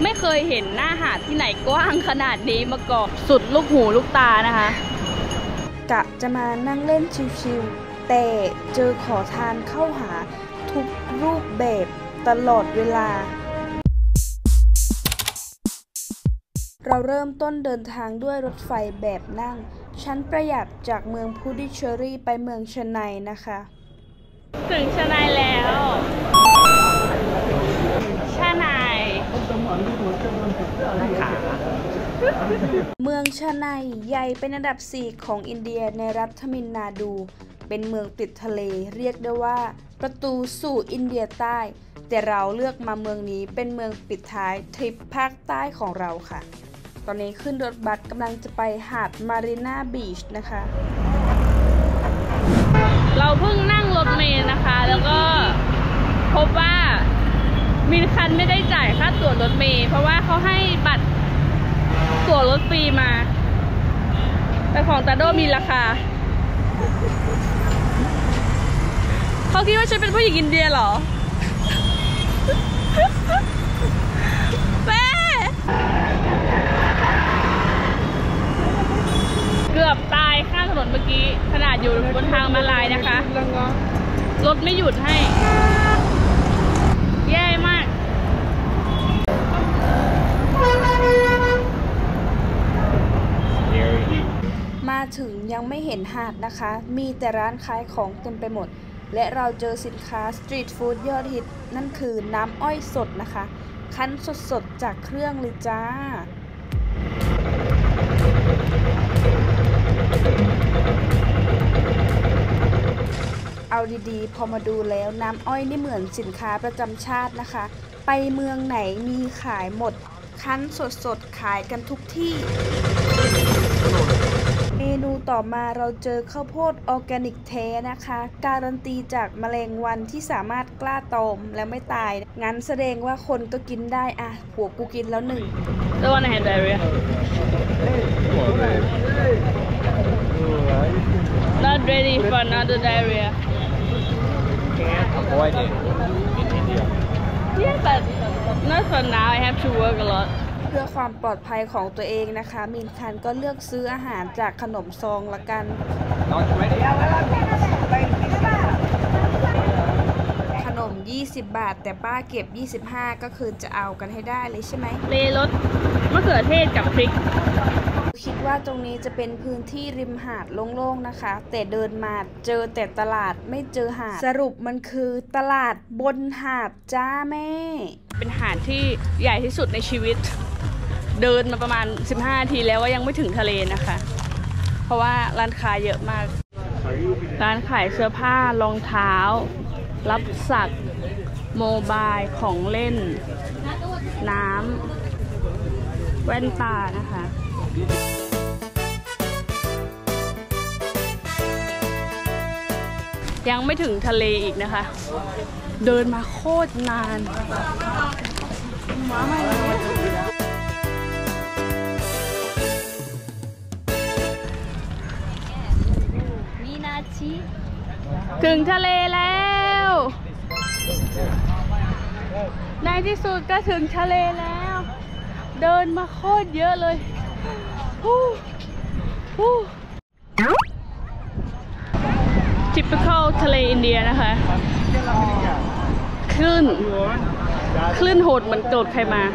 ไม่เคยเห็นหน้าหาดที่ไหนกว้างขนาดนี้มาก่อนสุดลูกหูลูกตานะคะกะจะมานั่งเล่นชิวๆแต่เจอขอทานเข้าหาทุกรูปแบบตลอดเวลาเราเริ่มต้นเดินทางด้วยรถไฟแบบนั่งชั้นประหยัดจากเมืองพูดิเชอรี่ไปเมืองชไนนะคะถึงชไนแล้วชไนเมืองชไนใหญ่เป็นอันดับ 4 ของอินเดียในรัฐทมิลนาดูเป็นเมืองติดทะเลเรียกได้ว่าประตูสู่อินเดียใต้แต่เราเลือกมาเมืองนี้เป็นเมืองปิดท้ายทริปภาคใต้ของเราค่ะตอนนี้ขึ้นรถบัสกำลังจะไปหาดมารีนาบีชนะคะเราเพิ่งนั่งรถเมล์นะคะแล้วก็พบว่ามีคันไม่ได้จ่ายค่าตั๋วรถเมล์เพราะว่าเขาให้บัตรตั๋วรถฟรีมาแต่ของตาโดมีราคาเขาคิดว่าฉันเป็นผู้หญิงอินเดียเหรอแม่เกือบตายข้ามถนนเมื่อกี้ขนาดอยู่บนทางมาลายนะคะรถไม่หยุดให้แย่มากมาถึงยังไม่เห็นหาดนะคะมีแต่ร้านขายของเต็มไปหมดและเราเจอสินค้าสตรีทฟู้ดยอดฮิตนั่นคือน้ำอ้อยสดนะคะคั้นสดๆจากเครื่องเลยจ้าเอาดีๆพอมาดูแล้วน้ำอ้อยนี่เหมือนสินค้าประจำชาตินะคะไปเมืองไหนมีขายหมดคั้นสดๆขายกันทุกที่เมนูต่อมาเราเจอข้าวโพดออร์แกนิกแท้นะคะการันตีจากแมลงวันที่สามารถกล้าตอมแล้วไม่ตายงั้นแสดงว่าคนก็กินได้อ่ะผัวกูกินแล้วหนึ่ง The one I had diarrhea Not ready for another diarrhea Can't avoid it in India Yeah but not for now I have to work a lot เพื่อความปลอดภัยของตัวเองนะคะมินคันก็เลือกซื้ออาหารจากขนมซองละกันขนม20 บาทแต่ป้าเก็บ25ก็คือจะเอากันให้ได้เลยใช่ไหมเลรสมะเขือเทศกับพริกคิดว่าตรงนี้จะเป็นพื้นที่ริมหาดโล่งๆนะคะแต่เดินมาเจอแต่ตลาดไม่เจอหาดสรุปมันคือตลาดบนหาดจ้าแม่เป็นหาดที่ใหญ่ที่สุดในชีวิตเดินมาประมาณ15 นาทีแล้วว่ายังไม่ถึงทะเลนะคะเพราะว่าร้านค้าเยอะมากร้านขายเสื้อผ้ารองเท้ารับสักโมบายของเล่นน้ำแว่นตานะคะยังไม่ถึงทะเลอีกนะคะเดินมาโคตรนานมีนาทีถึงทะเลแล้วในที่สุดก็ถึงทะเลแล้วเดินมาโคตรเยอะเลยtypical ทะเลอินเดียนะคะคลื่นโหดเหมือนโกรธใครมา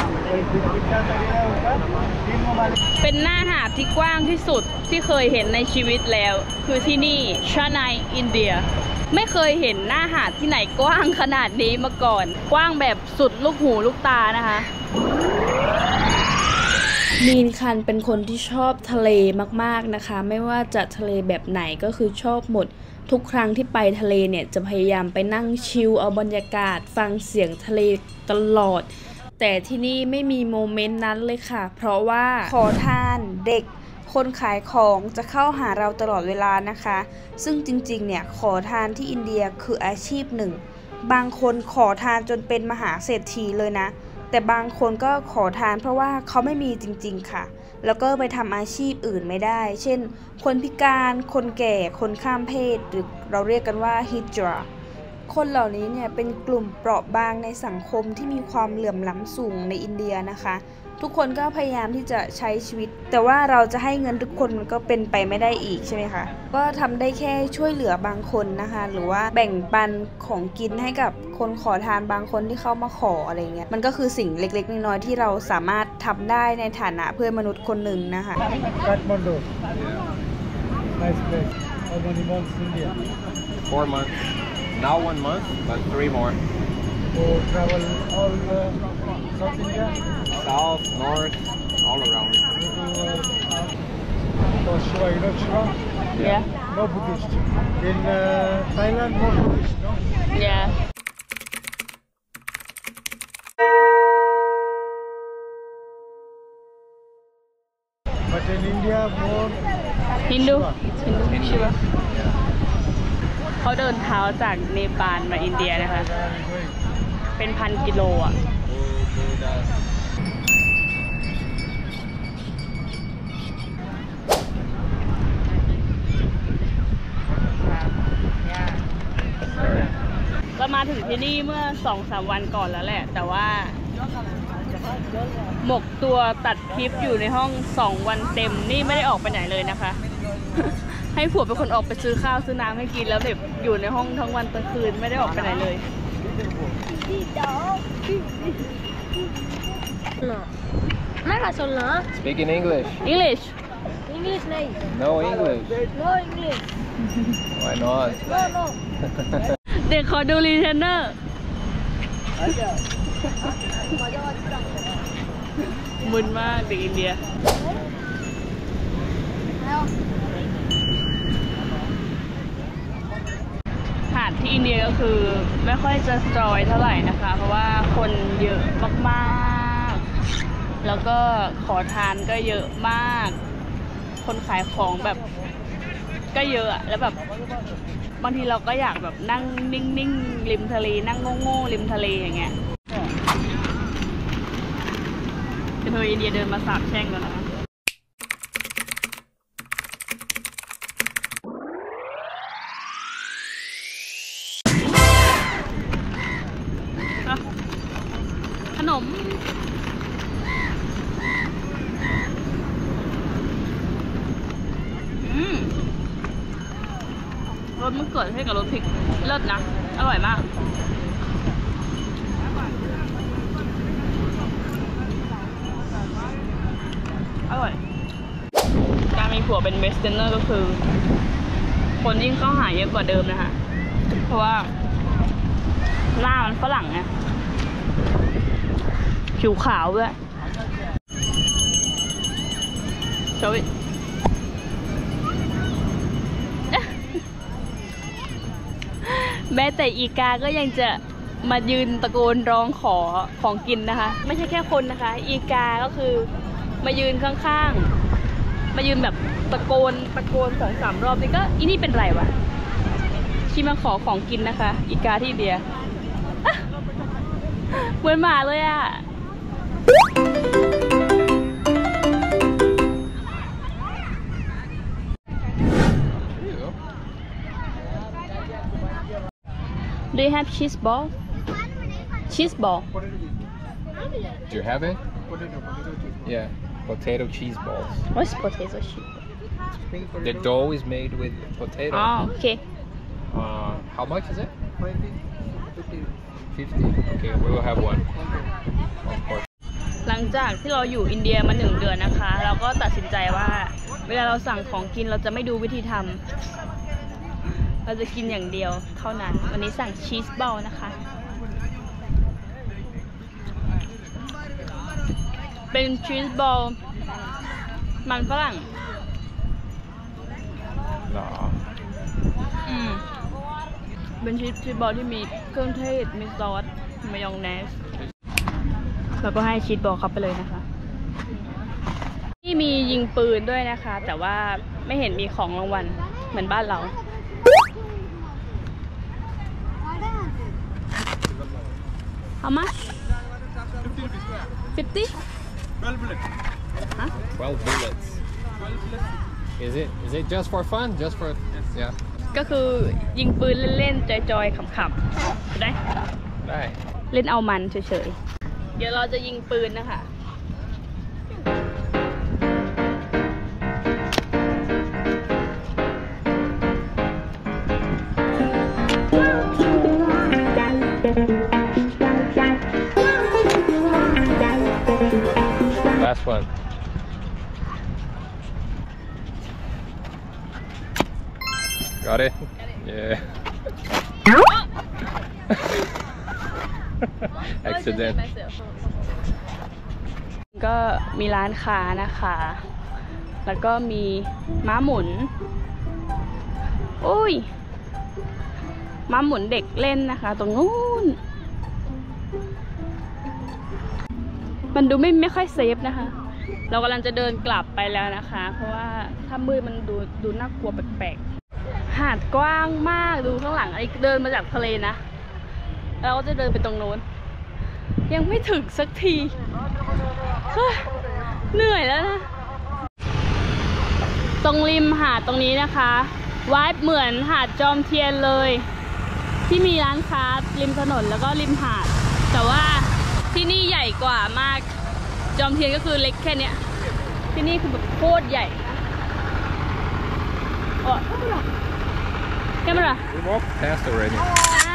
เป็นหน้าหาดที่กว้างที่สุดที่เคยเห็นในชีวิตแล้วคือที่นี่ชไนอินเดียไม่เคยเห็นหน้าหาดที่ไหนกว้างขนาดนี้มาก่อนกว้างแบบสุดลูกหูลูกตานะคะมีนคันเป็นคนที่ชอบทะเลมากๆนะคะไม่ว่าจะทะเลแบบไหนก็คือชอบหมดทุกครั้งที่ไปทะเลเนี่ยจะพยายามไปนั่งชิลเอาบรรยากาศฟังเสียงทะเลตลอดแต่ที่นี่ไม่มีโมเมนต์นั้นเลยค่ะเพราะว่าขอทานเด็กคนขายของจะเข้าหาเราตลอดเวลานะคะซึ่งจริงๆเนี่ยขอทานที่อินเดียคืออาชีพหนึ่งบางคนขอทานจนเป็นมหาเศรษฐีเลยนะแต่บางคนก็ขอทานเพราะว่าเขาไม่มีจริงๆค่ะแล้วก็ไปทำอาชีพอื่นไม่ได้เช่นคนพิการคนแก่คนข้ามเพศหรือเราเรียกกันว่าฮิจราคนเหล่านี้เนี่ยเป็นกลุ่มเปราะบางในสังคมที่มีความเหลื่อมล้ำสูงในอินเดียนะคะทุกคนก็พยายามที่จะใช้ชีวิตแต่ว่าเราจะให้เงินทุกคนมันก็เป็นไปไม่ได้อีกใช่ไหมคะก็ทำได้แค่ช่วยเหลือบางคนนะคะหรือว่าแบ่งปันของกินให้กับคนขอทานบางคนที่เข้ามาขออะไรเงี้ยมันก็คือสิ่งเล็กๆน้อยๆที่เราสามารถทำได้ในฐานะเพื่อนมนุษย์คนหนึ่งนะคะ Kathmandu. Nice place. How many months India? 4 months. Now 1 month, but 3 more. So travel all South India. South, north, all around. So Shiva, you know Shiva? yeah No Buddhist. In Thailand, no Buddhist, no? yeah But in India, more Hindu Shiva. Shiva เขาเดินเท้าจากเนปาลมาอินเดียนะคะ Where are you going? เป็นพันกิโลอ่ะ เรามาถึงที่นี่เมื่อ 2-3 วันก่อนแล้วแหละ แต่ว่าหมกตัวตัดคลิปอยู่ในห้อง2 วันเต็มนี่ไม่ได้ออกไปไหนเลยนะคะ ให้ผัวเป็นคนออกไปซื้อข้าวซื้อน้ำให้กินแล้วแบบอยู่ในห้องทั้งวันทั้งคืนไม่ได้ออกไปไหนเลย Mereka soalnya Speak in English. English English nih. No English. No English. Why not? No no. เด็กขอดูรีเทนเนอร์มึนมากเด็กอินเดีย หาดที่อินเดียก็คือไม่ค่อยจะจอยเท่าไหร่นะคะ เพราะว่าคนเยอะมากๆแล้วก็ขอทานก็เยอะมาก คนขายของแบบก็เยอะอะแล้วแบบบางทีเราก็อยากแบบนั่งนิ่งๆริมทะเลนั่งโง่ๆริมทะเลอย่างเงี้ยแต่พออินเดียเดินมาสาบแช่งแล้วนะคะขนมรสมะเขือเทศกับรสพริกเลิศนะอร่อยมากอร่อยการมีผัวเป็นเวสเทิร์นเนอร์ก็คือคนยิ่งเข้าหาเยอะกว่าเดิมนะคะเพราะว่าหน้ามันฝรั่งไงผิวขาวด้วยโชว์แม้แต่อีกาก็ยังจะมายืนตะโกนร้องขอของกินนะคะไม่ใช่แค่คนนะคะอีกาก็คือมายืนข้างๆมายืนแบบตะโกน2-3 รอบนี่ก็อีนี่เป็นไรวะที่มาขอของกินนะคะอีกาที่อินเดียเหมือนหมาเลยอ่ะDo you have cheese ball? Cheese ball. Do you have it? Yeah, potato cheese balls. What's potato chip? The dough is made with potato. Oh, okay. How much is it? 50. Okay, we will have one. Of course. หลังจากที่เราอยู่อินเดียมา1 เดือนนะคะ เราก็ตัดสินใจว่าเวลาเราสั่งของกินเราจะไม่ดูวิธีทำเราจะกินอย่างเดียวเท่านั้นวันนี้สั่งชีสบอลนะคะเป็นชีสบอลมันฝรั่งเป็นชีสบอลที่มีเครื่องเทศมีซอสมายองเนสแล้วก็ให้ชีสบอลเข้าไปเลยนะคะที่มียิงปืนด้วยนะคะแต่ว่าไม่เห็นมีของรางวัลเหมือนบ้านเราHow much? 50? 12 bullets. Huh? 12 bullets. Is it just for fun? Just for yeah. ก็คือยิงปืนเล่นๆจอยๆขำๆได้ได้เล่นเอามันเฉยๆ เดี๋ยวเราจะยิงปืนนะคะ Last one. Got it? Yeah. Accident. ก็มีร้านค้านะคะ แล้วก็มีม้าหมุน อุ้ย ม้าหมุนเด็กเล่นนะคะ ตรงนู้น มันดูไม่ค่อยเซฟนะคะ เรากำลังจะเดินกลับไปแล้วนะคะ เพราะว่าถ้ามืดมันดูน่ากลัวแปลกๆ หาดกว้างมาก ดูข้างหลังไอ้เดินมาจากทะเลนะ เราก็จะเดินไปตรงโน้น ยังไม่ถึงสักทีเฮ้ยเหนื่อยแล้วนะ ตรงริมหาดตรงนี้นะคะวายเหมือนหาดจอมเทียนเลย ที่มีร้านค้าริมถนนแล้วก็ริมหาด แต่ว่าที่นี่ใหญ่กว่ามาก จอมเทียนก็คือเล็กแค่เนี้ย ที่นี่คือแบบโคตรใหญ่อ๋อแค่ไหน We walked past already.